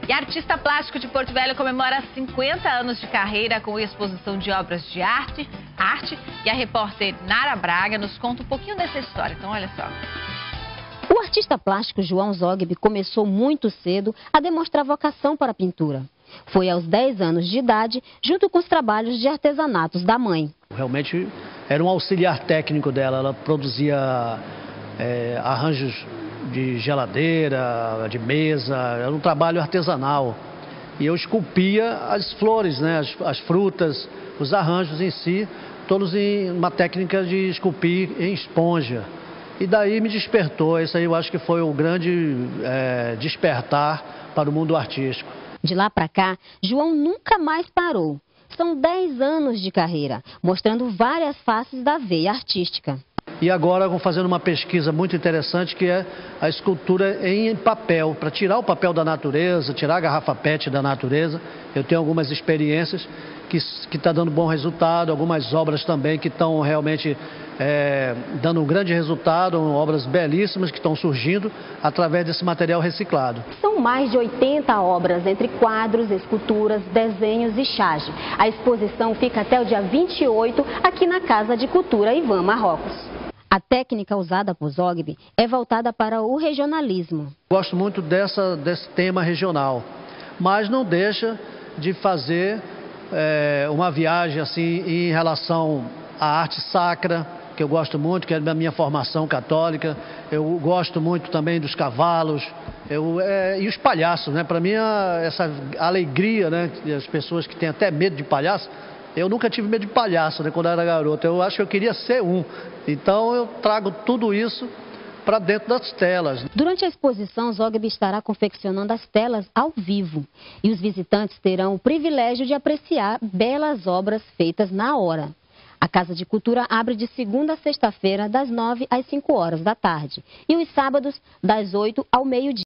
E artista plástico de Porto Velho comemora 50 anos de carreira com exposição de obras de arte. E a repórter Nara Braga nos conta um pouquinho dessa história. Então, olha só. O artista plástico João Zogby começou muito cedo a demonstrar vocação para a pintura. Foi aos 10 anos de idade, junto com os trabalhos de artesanatos da mãe. Realmente era um auxiliar técnico dela, ela produzia arranjos de geladeira, de mesa, era um trabalho artesanal. E eu esculpia as flores, né, as frutas, os arranjos em si, todos em uma técnica de esculpir em esponja. E daí me despertou, isso aí eu acho que foi o grande despertar para o mundo artístico. De lá para cá, João nunca mais parou. São 10 anos de carreira, mostrando várias faces da veia artística. E agora vou fazendo uma pesquisa muito interessante, que é a escultura em papel, para tirar o papel da natureza, tirar a garrafa PET da natureza. Eu tenho algumas experiências que está dando bom resultado, algumas obras também que estão realmente dando um grande resultado, obras belíssimas que estão surgindo através desse material reciclado. São mais de 80 obras, entre quadros, esculturas, desenhos e charge. A exposição fica até o dia 28 aqui na Casa de Cultura Ivan Marrocos. A técnica usada por Zogby é voltada para o regionalismo. Gosto muito desse tema regional, mas não deixa de fazer uma viagem assim em relação à arte sacra, que eu gosto muito, que é da minha formação católica. Eu gosto muito também dos cavalos e os palhaços, né? Para mim, essa alegria, né? As pessoas que têm até medo de palhaço. Eu nunca tive medo de palhaço, né, quando eu era garoto. Eu acho que eu queria ser um. Então eu trago tudo isso para dentro das telas. Durante a exposição, Zogby estará confeccionando as telas ao vivo. E os visitantes terão o privilégio de apreciar belas obras feitas na hora. A Casa de Cultura abre de segunda a sexta-feira, das 9 às 5 horas da tarde. E os sábados, das 8 ao meio-dia.